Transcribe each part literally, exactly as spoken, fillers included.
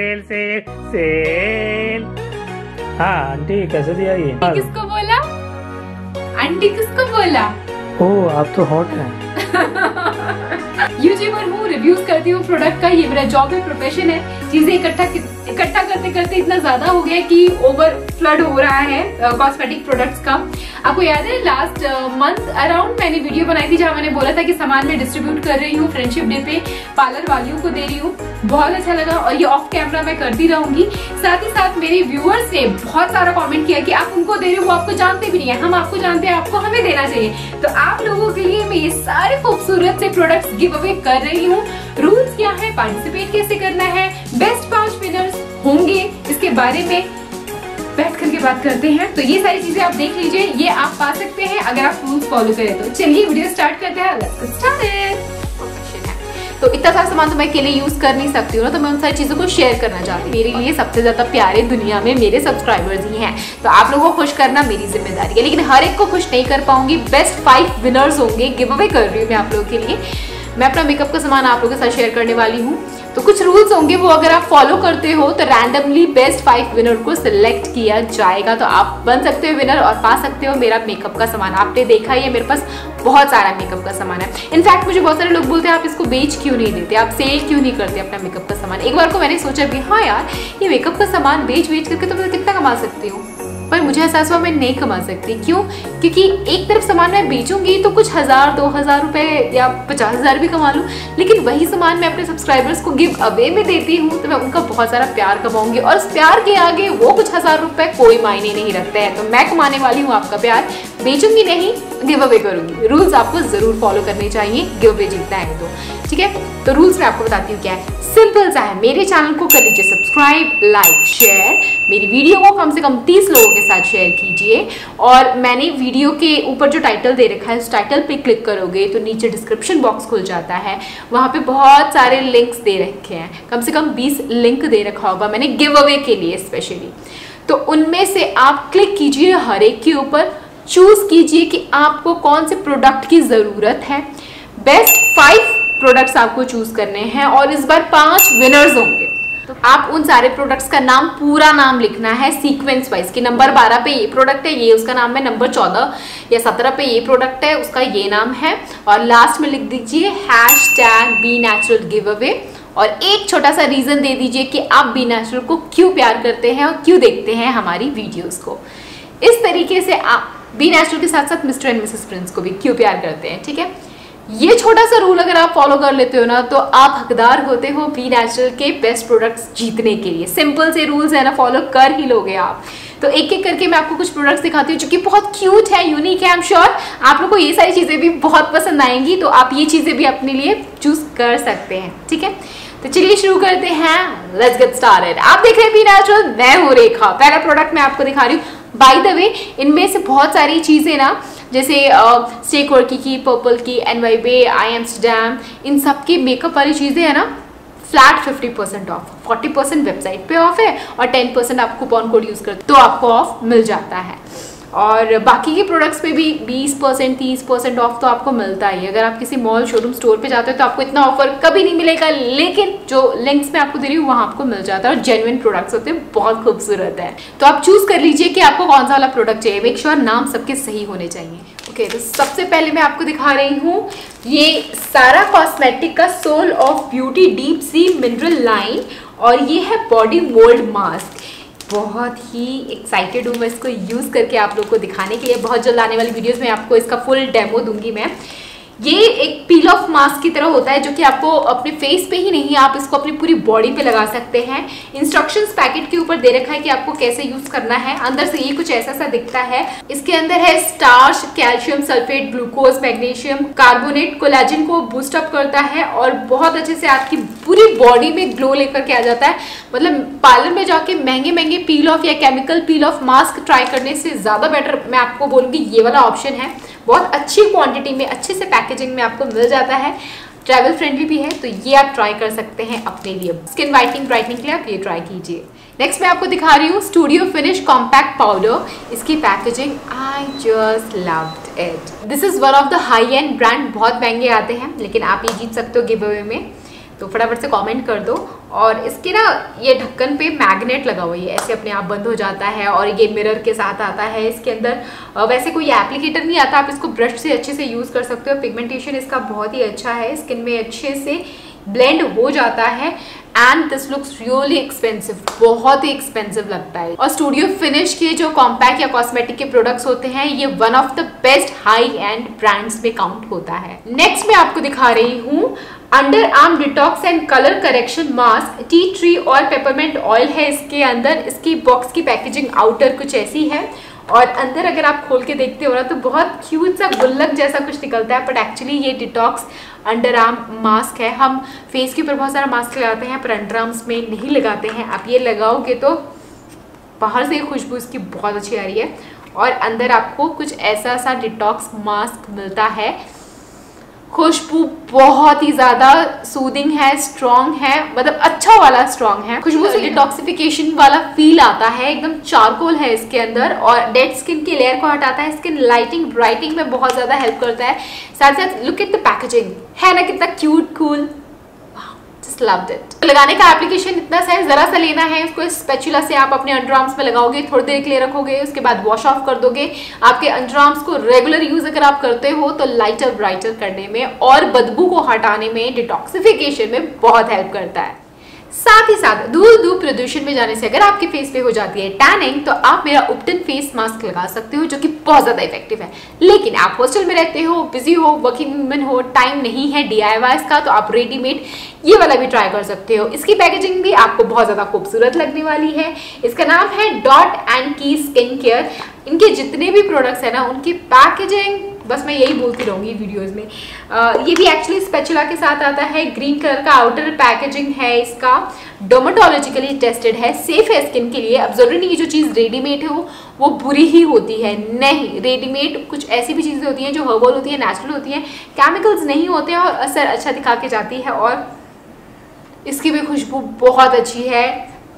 Cell sale sale. हाँ aunty कैसे दिया ये? किसको बोला? आंटी किसको बोला? ओह आप तो हॉट हैं। यूट्यूबर हूँ, रिव्यूज करती हूँ प्रोडक्ट का, ये मेरा जॉब है, प्रोफेशन है। चीजें इकट्ठा इकट्ठा करते करते इतना ज्यादा हो गया कि ओवर फ्लड हो रहा है कॉस्मेटिक प्रोडक्ट्स का। आपको याद है लास्ट मंथ अराउंड मैंने वीडियो बनाई थी जहाँ मैंने बोला था कि सामान मैं डिस्ट्रीब्यूट कर रही हूँ फ्रेंडशिप डे पे, पार्लर वालियों को दे रही हूँ। बहुत अच्छा लगा और ये ऑफ कैमरा मैं करती रहूंगी। साथ ही साथ मेरे व्यूअर्स ने बहुत सारा कॉमेंट किया कि आप उनको दे रहे हो, वो आपको जानते भी नहीं है, हम आपको जानते हैं, आपको हमें देना चाहिए। तो आप लोगों के लिए मैं ये सारे खूबसूरत से प्रोडक्ट्स गिव अवे कर रही हूँ। रूल्स क्या है, पार्टिसिपेट कैसे करना है, बेस्ट पांच विनर्स होंगे, इसके बारे में बैठ करके बात करते हैं। तो ये सारी चीजें आप देख लीजिए, ये आप पा सकते हैं अगर आप रूल्स फॉलो करें तो। चलिए वीडियो स्टार्ट करते हैं। Let's get started. तो इतना सारा सामान तो मैं अकेले यूज कर नहीं सकती हूँ ना, तो मैं उन सारी चीजों को शेयर करना चाहती हूँ। मेरे लिए सबसे ज्यादा प्यारे दुनिया में मेरे सब्सक्राइबर्स ही हैं, तो आप लोगों को खुश करना मेरी जिम्मेदारी है, लेकिन हर एक को खुश नहीं कर पाऊंगी। बेस्ट फाइव विनर्स होंगे, गिव अवे कर रही हूँ मैं आप लोगों के लिए। मैं अपना मेकअप का सामान आप लोगों के साथ शेयर करने वाली हूँ, तो कुछ रूल्स होंगे, वो अगर आप फॉलो करते हो तो रैंडमली बेस्ट फाइव विनर को सिलेक्ट किया जाएगा। तो आप बन सकते हो विनर और पा सकते हो मेरा मेकअप का सामान। आपने देखा ही है मेरे पास बहुत सारा मेकअप का सामान है। इनफैक्ट मुझे बहुत सारे लोग बोलते हैं आप इसको बेच क्यों नहीं देते, आप सेल क्यों नहीं करते अपना मेकअप का सामान। एक बार को मैंने सोचा भी हाँ यार ये मेकअप का सामान बेच बेच करके तो मैं कितना कमा सकती हूँ, पर मुझे एहसास हुआ मैं नहीं कमा सकती। क्यों? क्योंकि एक तरफ सामान मैं बेचूंगी तो कुछ हजार दो हजार रुपए या पचास हजार भी कमा लूँ, लेकिन वही सामान मैं अपने सब्सक्राइबर्स को गिव अवे में देती हूँ तो मैं उनका बहुत सारा प्यार कमाऊंगी, और उस प्यार के आगे वो कुछ हजार रुपए कोई मायने नहीं रखते हैं। तो मैं कमाने वाली हूँ आपका प्यार, बेचूंगी नहीं, गिव अवे करूंगी। रूल्स आपको जरूर फॉलो करने चाहिए गिव अवे जीतना है तो, ठीक है। तो रूल्स मैं आपको बताती हूँ क्या है। सिंपल सा है, मेरे चैनल को कर लीजिए सब्सक्राइब, लाइक, शेयर, मेरी वीडियो को कम से कम तीस लोगों के साथ शेयर कीजिए, और मैंने वीडियो के ऊपर जो टाइटल दे रखा है उस टाइटल पे क्लिक करोगे तो नीचे डिस्क्रिप्शन बॉक्स खुल जाता है, वहाँ पे बहुत सारे लिंक्स दे रखे हैं, कम से कम बीस लिंक दे रखा होगा मैंने गिव अवे के लिए स्पेशली। तो उनमें से आप क्लिक कीजिए हर एक के ऊपर, चूज कीजिए कि आपको कौन से प्रोडक्ट की ज़रूरत है। बेस्ट फाइव प्रोडक्ट्स आपको चूज करने हैं और इस बार पांच विनर्स होंगे। तो आप उन सारे प्रोडक्ट्स का नाम, पूरा नाम लिखना है सीक्वेंस वाइज कि नंबर बारह पे ये प्रोडक्ट है, ये उसका नाम है, नंबर चौदह या सत्रह पे ये प्रोडक्ट है, उसका ये नाम है, और लास्ट में लिख दीजिए hashtag be natural giveaway, और एक छोटा सा रीजन दे दीजिए कि आप बी नेचुरल को क्यों प्यार करते हैं और क्यों देखते हैं हमारी वीडियोज को। इस तरीके से आप बी नेचुरल के साथ साथ मिस्टर एंड मिसेस प्रिंस को भी क्यों प्यार करते हैं, ठीक है। ये छोटा सा रूल अगर आप फॉलो कर लेते हो ना तो आप हकदार होते हो बी नेचुरल के बेस्ट प्रोडक्ट्स जीतने के लिए। सिंपल से रूल्स है ना, फॉलो कर ही लोगे आप। तो एक एक करके मैं आपको कुछ प्रोडक्ट्स दिखाती हूँ जो कि बहुत क्यूट है, यूनिक है। आई एम श्योर आप लोग को ये सारी चीज़ें भी बहुत पसंद आएंगी, तो आप ये चीज़ें भी अपने लिए चूज कर सकते हैं, ठीक है। तो चलिए शुरू करते हैं, लेट्स गेट स्टार्टेड। आप देख रहे हैं बी नेचुरल, मैं हूँ रेखा। पहला प्रोडक्ट मैं आपको दिखा रही हूँ। बाय द वे इनमें से बहुत सारी चीज़ें ना, जैसे स्टे क्वर्की की, पर्पल की, N Y Bae, I Amsterdam, इन सब की मेकअप वाली चीज़ें है ना flat fifty percent off, forty percent website पे ऑफ है और टेन परसेंट आप कूपन कोड यूज़ करते तो आपको ऑफ मिल जाता है। और बाकी के प्रोडक्ट्स पे भी बीस परसेंट तीस परसेंट ऑफ तो आपको मिलता ही है। अगर आप किसी मॉल शोरूम स्टोर पे जाते हो तो आपको इतना ऑफर कभी नहीं मिलेगा, लेकिन जो लिंक्स मैं आपको दे रही हूँ वहाँ आपको मिल जाता है, और जेन्युइन प्रोडक्ट्स होते हैं, बहुत खूबसूरत है। तो आप चूज कर लीजिए कि आपको कौन सा वाला प्रोडक्ट चाहिए। मेक श्योर नाम सबके सही होने चाहिए। ओके okay, तो सबसे पहले मैं आपको दिखा रही हूँ ये सारा कॉस्मेटिक का soul of beauty deep sea mineral line, और ये है बॉडी मोल्ड मास्क। बहुत ही एक्साइटेड हूँ मैं इसको यूज़ करके आप लोग को दिखाने के लिए। बहुत जल्द आने वाली वीडियोस में आपको इसका फुल डेमो दूंगी मैं। ये एक पील ऑफ मास्क की तरह होता है जो कि आपको अपने फेस पे ही नहीं, आप इसको अपनी पूरी बॉडी पे लगा सकते हैं। इंस्ट्रक्शंस पैकेट के ऊपर दे रखा है कि आपको कैसे यूज करना है। अंदर से ये कुछ ऐसा सा दिखता है। इसके अंदर है starch, calcium sulphate, glucose, magnesium carbonate, collagen को बूस्ट अप करता है और बहुत अच्छे से आपकी पूरी बॉडी में ग्लो लेकर के आ जाता है। मतलब पार्लर में जाके महंगे महंगे पील ऑफ या chemical peel off mask try करने से ज़्यादा बेटर मैं आपको बोलूँगी ये वाला ऑप्शन है। बहुत अच्छी क्वांटिटी में, अच्छे से पैकेजिंग में आपको मिल जाता है, ट्रैवल फ्रेंडली भी है, तो ये आप ट्राई कर सकते हैं अपने लिए। स्किन वाइटनिंग ब्राइटनिंग के लिए आप ये ट्राई कीजिए। नेक्स्ट मैं आपको दिखा रही हूँ स्टूडियो फिनिश कॉम्पैक्ट पाउडर। इसकी packaging I just loved it. This is one of the high end brand, बहुत महंगे आते हैं लेकिन आप ये जीत सकते हो गिव अवे में। तो फटाफट से कमेंट कर दो और इसके ना ये ढक्कन पे मैग्नेट लगा हुआ है, ऐसे अपने आप बंद हो जाता है और ये मिरर के साथ आता है। इसके अंदर वैसे कोई एप्लीकेटर नहीं आता, आप इसको ब्रश से अच्छे से यूज़ कर सकते हो। पिगमेंटेशन इसका बहुत ही अच्छा है, स्किन में अच्छे से ब्लेंड हो जाता है and this looks really expensive, बहुत ही एक्सपेंसिव लगता है। और स्टूडियो फिनिश के जो कॉम्पैक्ट या कॉस्मेटिक के प्रोडक्ट्स होते हैं ये one of the best high end brands में काउंट होता है। नेक्स्ट मैं आपको दिखा रही हूँ under arm detox and colour correction mask, tea tree और पेपरमेंट ऑयल है इसके अंदर। इसकी बॉक्स की पैकेजिंग आउटर कुछ ऐसी है और अंदर अगर आप खोल के देखते हो ना तो बहुत क्यूट सा गुल्लक जैसा कुछ निकलता है, बट एक्चुअली ये डिटॉक्स अंडर आर्म मास्क है। हम फेस के ऊपर बहुत सारा मास्क लगाते हैं पर अंडर आर्म्स में नहीं लगाते हैं। आप ये लगाओगे तो बाहर से खुशबू इसकी बहुत अच्छी आ रही है और अंदर आपको कुछ ऐसा सा डिटॉक्स मास्क मिलता है। खुशबू बहुत ही ज्यादा सूदिंग है, स्ट्रॉन्ग है, मतलब अच्छा वाला स्ट्रॉन्ग है। खुशबू से डिटॉक्सिफिकेशन वाला फील आता है, एकदम चारकोल है इसके अंदर और डेड स्किन की लेयर को हटाता है, स्किन लाइटिंग ब्राइटिंग में बहुत ज्यादा हेल्प करता है। साथ साथ लुक एट द पैकेजिंग, है ना कितना cute cool, just loved it. लगाने का एप्लीकेशन इतना सा है, जरा सा लेना है इसको, स्पैचुला से आप अपने अंडर आर्म्स में लगाओगे, थोड़ी देर के लिए रखोगे, उसके बाद वॉश ऑफ कर दोगे। आपके अंडर आर्म्स को रेगुलर यूज अगर आप करते हो तो लाइटर ब्राइटर करने में और बदबू को हटाने में, डिटॉक्सिफिकेशन में बहुत हेल्प करता है। साथ ही साथ धूल धूप प्रदूषण में जाने से अगर आपके फेस पे हो जाती है टैनिंग तो आप मेरा उपटन फेस मास्क लगा सकते हो जो कि बहुत ज्यादा इफेक्टिव है। लेकिन आप हॉस्टल में रहते हो, बिजी हो, वर्किंग वुमन हो, टाइम नहीं है डीआईवाईज का, तो आप रेडीमेड ये वाला भी ट्राई कर सकते हो। इसकी पैकेजिंग भी आपको बहुत ज्यादा खूबसूरत लगने वाली है। इसका नाम है Dot and Key skin care. इनके जितने भी प्रोडक्ट्स है ना उनकी पैकेजिंग बस मैं यही बोलती रहूंगी वीडियोस में। आ, ये भी एक्चुअली स्पैचुला के साथ आता है। ग्रीन कलर का आउटर पैकेजिंग है इसका, डर्मेटोलॉजिकली टेस्टेड है, सेफ है स्किन के लिए। अब जरूरी नहीं है जो चीज़ रेडीमेड हो वो बुरी ही होती है, नहीं, रेडीमेड कुछ ऐसी भी चीज़ें होती हैं जो हर्बल होती है, नेचुरल होती हैं, केमिकल्स नहीं होते हैं और असर अच्छा दिखा के जाती है। और इसकी भी खुशबू बहुत अच्छी है।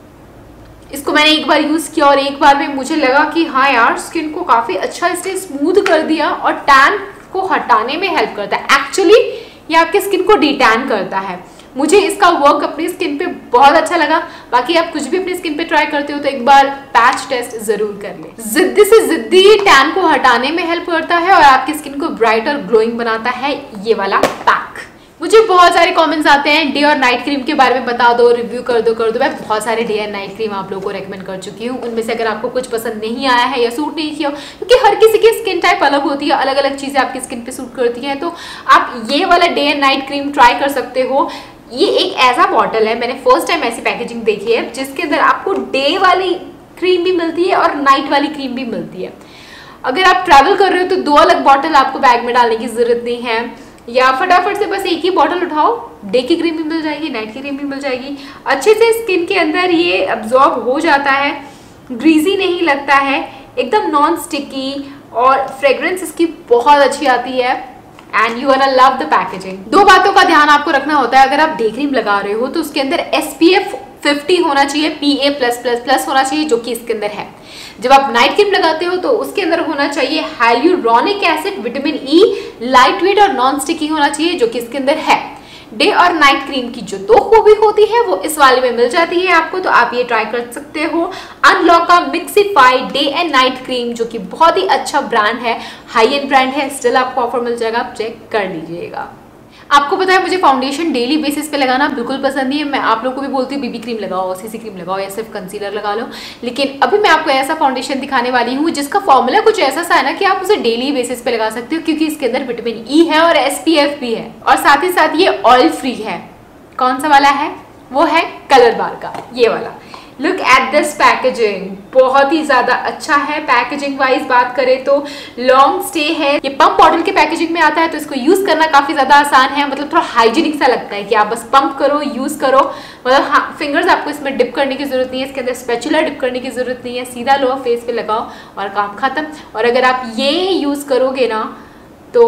इसको मैंने एक बार यूज़ किया और एक बार में मुझे लगा कि हाँ यार स्किन को काफ़ी अच्छा इसने स्मूथ कर दिया और टैन को हटाने में हेल्प करता है। एक्चुअली ये आपके स्किन को डिटैन करता है। मुझे इसका वर्क अपनी स्किन पे बहुत अच्छा लगा। बाकी आप कुछ भी अपनी स्किन पे ट्राई करते हो तो एक बार पैच टेस्ट जरूर कर लें। जिद्दी से जिद्दी टैन को हटाने में हेल्प करता है और आपकी स्किन को ब्राइट और ग्लोइंग बनाता है ये वाला पैक। मुझे बहुत सारे कमेंट्स आते हैं डे और नाइट क्रीम के बारे में बता दो, रिव्यू कर दो कर दो। मैं बहुत सारे डे एंड नाइट क्रीम आप लोगों को रेकमेंड कर चुकी हूँ। उनमें से अगर आपको कुछ पसंद नहीं आया है या सूट नहीं किया, क्योंकि हर किसी की स्किन टाइप अलग होती है, अलग अलग चीज़ें आपकी स्किन पे सूट करती हैं, तो आप ये वाला day and night cream try कर सकते हो। ये एक ऐसा बॉटल है, मैंने फर्स्ट टाइम ऐसी पैकेजिंग देखी है जिसके अंदर आपको डे वाली क्रीम भी मिलती है और नाइट वाली क्रीम भी मिलती है। अगर आप ट्रैवल कर रहे हो तो दो अलग बॉटल आपको बैग में डालने की जरूरत नहीं है, या फटाफट से बस एक ही बॉटल उठाओ, डे की क्रीम भी मिल जाएगी, नाइट की क्रीम भी मिल जाएगी। अच्छे से स्किन के अंदर ये अब्जॉर्ब हो जाता है, ग्रीजी नहीं लगता है, एकदम नॉन स्टिकी और फ्रेग्रेंस इसकी बहुत अच्छी आती है and you are love the packaging. दो बातों का ध्यान आपको रखना होता है अगर आप डे क्रीम लगा रहे हो तो उसके अंदर एस पी एफ फिफ्टी होना चाहिए, P A plus plus plus होना चाहिए, जो कि इसके अंदर है। जब आप नाइट क्रीम लगाते हो तो उसके अंदर होना चाहिए hyaluronic acid, vitamin E, lightweight और नॉन स्टिकी होना चाहिए, जो कि इसके अंदर है। डे और नाइट क्रीम की जो दो खूबी होती है वो इस वाले में मिल जाती है आपको, तो आप ये ट्राई कर सकते हो। अनलॉक का मिक्सिफाई डे एंड नाइट क्रीम, जो कि बहुत ही अच्छा ब्रांड है, हाई एंड ब्रांड है, स्टिल आपको ऑफर मिल जाएगा, आप चेक कर लीजिएगा। आपको पता है मुझे फाउंडेशन डेली बेसिस पे लगाना बिल्कुल पसंद नहीं है। मैं आप लोगों को भी बोलती हूँ बीबी क्रीम लगाओ, सीसी क्रीम लगाओ या सिर्फ कंसीलर लगा लो, लेकिन अभी मैं आपको ऐसा फाउंडेशन दिखाने वाली हूँ जिसका फॉर्मूला कुछ ऐसा सा है ना कि आप उसे डेली बेसिस पे लगा सकते हो, क्योंकि इसके अंदर विटामिन ई है और एस पी एफ भी है और साथ ही साथ ये ऑयल फ्री है। कौन सा वाला है? वो है कलर बार का ये वाला। लुक एट दिस पैकेजिंग, बहुत ही ज्यादा अच्छा है। पैकेजिंग वाइज बात करें तो लॉन्ग स्टे है, ये पंप बॉटल के पैकेजिंग में आता है तो इसको यूज करना काफी ज्यादा आसान है, मतलब थोड़ा हाइजीनिक सा लगता है कि आप बस पंप करो, यूज करो, मतलब हाँ, फिंगर्स आपको इसमें डिप करने की जरूरत नहीं है, इसके अंदर स्पैचुला डिप करने की जरूरत नहीं है, सीधा लो फेस पे लगाओ और काम खत्म। और अगर आप ये यूज करोगे ना तो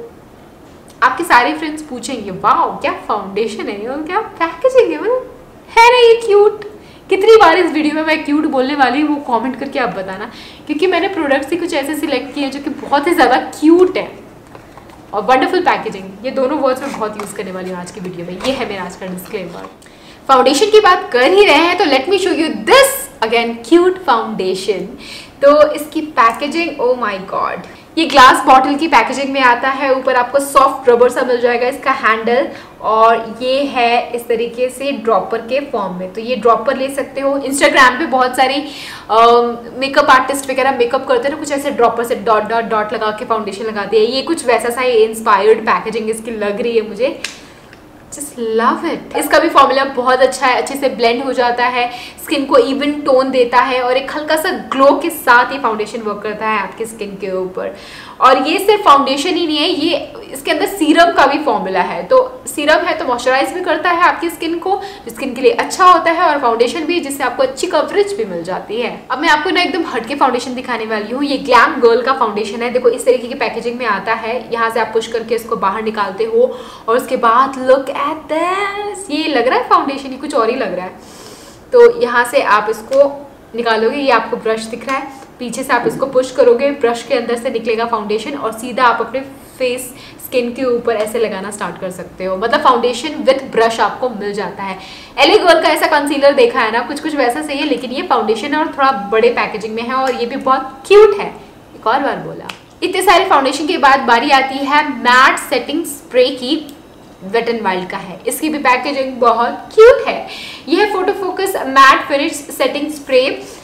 आपके सारे फ्रेंड्स पूछेंगे वाओ क्या फाउंडेशन है और क्या पैकेजिंग है, मतलब है ना ये क्यूट। कितनी बार इस वीडियो में मैं क्यूट बोलने वाली हूँ वो कमेंट करके आप बताना, क्योंकि मैंने प्रोडक्ट्स ही कुछ ऐसे सिलेक्ट किए हैं जो कि बहुत ही ज़्यादा क्यूट है और वंडरफुल पैकेजिंग। ये दोनों वर्ड्स मैं बहुत यूज़ करने वाली हूँ आज की वीडियो में। ये है मेरा आज का डिस्क्लेमर। फाउंडेशन की बात कर ही रहे हैं तो let me show you this again cute foundation. तो इसकी पैकेजिंग, ओ माय गॉड, ये ग्लास बॉटल की पैकेजिंग में आता है। ऊपर आपको सॉफ्ट रबर सा मिल जाएगा इसका हैंडल, और ये है इस तरीके से ड्रॉपर के फॉर्म में। तो ये ड्रॉपर ले सकते हो। इंस्टाग्राम पे बहुत सारे मेकअप आर्टिस्ट वगैरह मेकअप करते हैं ना, कुछ ऐसे ड्रॉपर से डॉट डॉट डॉट लगा के फाउंडेशन लगाते हैं। ये कुछ वैसा सा इंस्पायर्ड पैकेजिंग इसकी लग रही है मुझे। Just love it। इसका भी फॉर्मूला बहुत अच्छा है, अच्छे से ब्लेंड हो जाता है, स्किन को इवन टोन देता है और एक हल्का सा ग्लो के साथ ये फाउंडेशन वर्क करता है आपकी स्किन के ऊपर। और ये सिर्फ फाउंडेशन ही नहीं है, ये इसके अंदर सीरम का भी फॉर्मूला है। तो सीरम है तो मॉइस्चराइज भी करता है आपकी स्किन को, जो स्किन के लिए अच्छा होता है, और फाउंडेशन भी जिससे आपको अच्छी कवरेज भी मिल जाती है। अब मैं आपको ना एकदम हटके फाउंडेशन दिखाने वाली हूँ। ये ग्लैम गर्ल का फाउंडेशन है। देखो इस तरीके की पैकेजिंग में आता है। यहाँ से आप पुश करके इसको बाहर निकालते हो और उसके बाद लुक एट दिस, ये लग रहा है फाउंडेशन, ये कुछ और ही लग रहा है। तो यहाँ से आप इसको निकालोगे, ये आपको ब्रश दिख रहा है, पीछे से आप इसको पुश करोगे, ब्रश के अंदर से निकलेगा फाउंडेशन और सीधा आप अपने फेस स्किन के ऊपर ऐसे लगाना स्टार्ट कर सकते हो। मतलब फाउंडेशन विथ ब्रश आपको मिल जाता है। एले गर्ल का ऐसा कंसीलर देखा है ना, कुछ कुछ वैसा सही है, लेकिन ये फाउंडेशन है और थोड़ा बड़े पैकेजिंग में है और ये भी बहुत क्यूट है। एक और बार बोला। इतने सारे फाउंडेशन के बाद बारी आती है मैट सेटिंग स्प्रे की। वेट एंड वाइल्ड का है, इसकी भी पैकेजिंग बहुत क्यूट है। यह photo focus matte finish setting spray,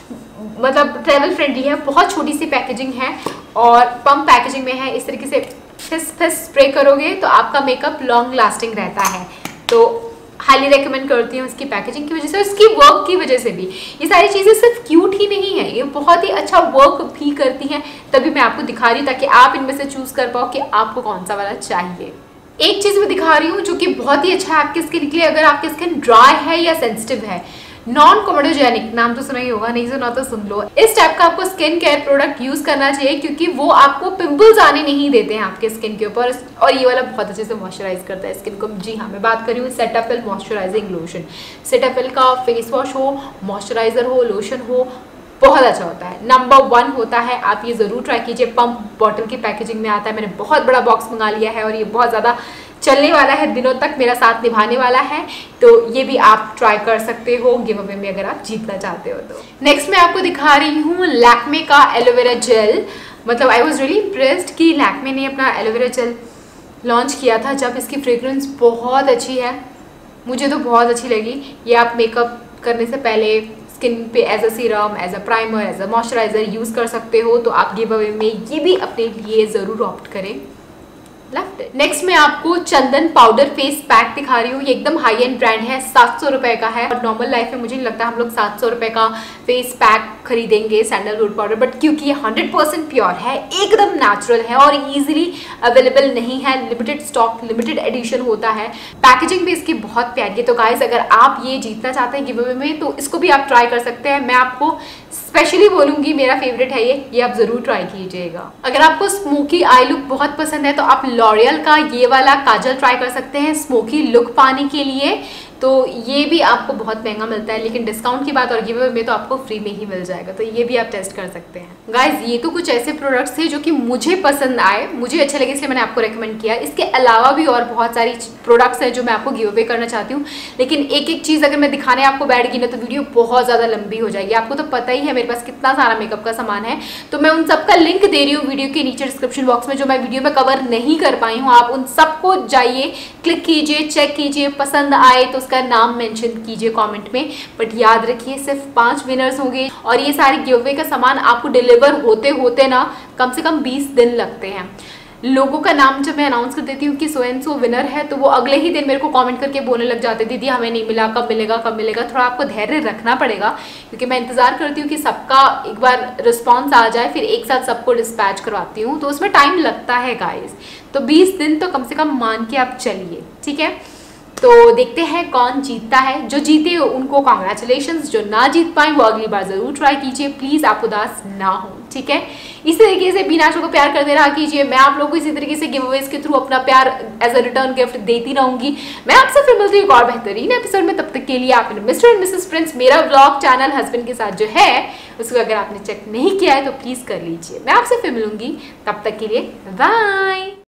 मतलब ट्रेवल फ्रेंडली है, बहुत छोटी सी पैकेजिंग है और पंप पैकेजिंग में है। इस तरीके से फिस फिस स्प्रे करोगे तो आपका मेकअप लॉन्ग लास्टिंग रहता है। तो हाईली रेकमेंड करती हूँ इसकी पैकेजिंग की वजह से, इसकी वर्क की वजह से भी। ये सारी चीज़ें सिर्फ क्यूट ही नहीं है, ये बहुत ही अच्छा वर्क भी करती हैं। तभी मैं आपको दिखा रही हूँ ताकि आप इनमें से चूज कर पाओ कि आपको कौन सा वाला चाहिए। एक चीज़ मैं दिखा रही हूँ जो कि बहुत ही अच्छा है आपकी स्किन के लिए, अगर आपकी स्किन ड्राई है या सेंसिटिव है। नॉन कोमेडोजेनिक, नाम तो सुना ही होगा, नहीं सुना तो सुन लो। इस टाइप का आपको स्किन केयर प्रोडक्ट यूज करना चाहिए क्योंकि वो आपको पिंपल्स आने नहीं देते हैं आपके स्किन के ऊपर, और ये वाला बहुत अच्छे से मॉइस्चराइज करता है स्किन को। जी हाँ, मैं बात कर रही हूँ सेटाफिल मॉइस्चराइजिंग लोशन। सेटाफिल का फेस वॉश हो, मॉइस्चराइजर हो, लोशन हो, बहुत अच्छा होता है, नंबर वन होता है। आप ये जरूर ट्राई कीजिए। पंप बॉटल की पैकेजिंग में आता है। मैंने बहुत बड़ा बॉक्स मंगा लिया है और ये बहुत ज़्यादा चलने वाला है, दिनों तक मेरा साथ निभाने वाला है। तो ये भी आप ट्राई कर सकते हो गिव अवे में अगर आप जीतना चाहते हो तो। नेक्स्ट मैं आपको दिखा रही हूँ लैक्मे का एलोवेरा जेल। मतलब आई वॉज रियली इम्प्रेस्ड कि लैक्मे ने अपना एलोवेरा जेल लॉन्च किया था जब इसकी फ्रेग्रेंस बहुत अच्छी है, मुझे तो बहुत अच्छी लगी। ये आप मेकअप करने से पहले स्किन पे as a serum, as a primer, as a moisturiser use कर सकते हो। तो आप गिव अवे में ये भी अपने लिए ज़रूर ऑप्ट करें। नेक्स्ट मैं आपको चंदन पाउडर फेस पैक दिखा रही हूँ। ये एकदम हाई एंड ब्रांड है, सात सौ रुपए का है। और नॉर्मल लाइफ में मुझे नहीं लगता हम लोग सात सौ रुपए का फेस पैक खरीदेंगे सैंडलवुड पाउडर, बट क्योंकि ये हंड्रेड परसेंट प्योर है, एकदम नेचुरल है और इजीली अवेलेबल नहीं है, लिमिटेड स्टॉक, लिमिटेड एडिशन होता है। पैकेजिंग भी इसकी बहुत प्यारी है। तो गाइज अगर आप ये जीतना चाहते हैं गिव अवे में तो इसको भी आप ट्राई कर सकते हैं। मैं आपको स्पेशली बोलूंगी, मेरा फेवरेट है ये ये आप जरूर ट्राई कीजिएगा। अगर आपको स्मोकी आई लुक बहुत पसंद है तो आप लॉरियल का ये वाला काजल ट्राई कर सकते हैं स्मोकी लुक पाने के लिए। तो ये भी आपको बहुत महंगा मिलता है, लेकिन डिस्काउंट की बात और गिव अवे में तो आपको फ्री में ही मिल जाएगा। तो ये भी आप टेस्ट कर सकते हैं। गाइज ये तो कुछ ऐसे प्रोडक्ट्स थे जो कि मुझे पसंद आए, मुझे अच्छे लगे, इसलिए मैंने आपको रेकमेंड किया। इसके अलावा भी और बहुत सारी प्रोडक्ट्स हैं जो मैं आपको गिव अवे करना चाहती हूँ, लेकिन एक एक चीज़ अगर मैं दिखाने आपको बैठ गई ना तो वीडियो बहुत ज़्यादा लंबी हो जाएगी। आपको तो पता ही है मेरे पास कितना सारा मेकअप का सामान है। तो मैं उन सबका लिंक दे रही हूँ वीडियो के नीचे डिस्क्रिप्शन बॉक्स में, जो मैं वीडियो में कवर नहीं कर पाई हूँ। आप उन सबको जाइए, क्लिक कीजिए, चेक कीजिए, पसंद आए तो उसका नाम मेंशन कीजिए कमेंट में। बट याद रखिए सिर्फ पांच विनर्स होंगे और ये सारे गिव अवे का सामान आपको डिलीवर होते होते ना कम से कम बीस दिन लगते हैं। लोगों का नाम जब मैं अनाउंस कर देती हूँ कि सो एंड सो विनर है तो वो अगले ही दिन मेरे को कमेंट करके बोलने लग जाते, दीदी हमें नहीं मिला, कब मिलेगा कब मिलेगा। थोड़ा आपको धैर्य रखना पड़ेगा क्योंकि मैं इंतजार करती हूँ कि सबका एक बार रिस्पॉन्स आ जाए, फिर एक साथ सबको डिस्पैच करवाती हूँ, तो उसमें टाइम लगता है गाइज। तो बीस दिन तो कम से कम मान के आप चलिए, ठीक है। तो देखते हैं कौन जीतता है। जो जीते उनको कॉन्ग्रेचुलेशंस, जो ना जीत पाए वो अगली बार जरूर ट्राई कीजिए। प्लीज आप उदास ना हो, ठीक है। इसी तरीके से बीना शो को प्यार करते रहा कीजिए। मैं आप लोगों को इसी तरीके से गिव अवेज के थ्रू अपना प्यार एज अ रिटर्न गिफ्ट देती रहूंगी। मैं आपसे फिर मिलती हूँ एक और बेहतरीन एपिसोड में। तब तक के लिए आपने मिस्टर एंड मिसेस प्रिंस मेरा व्लॉग चैनल हस्बैंड के साथ जो है उसको अगर आपने चेक नहीं किया है तो प्लीज कर लीजिए। मैं आपसे फिर मिलूंगी, तब तक के लिए बाय।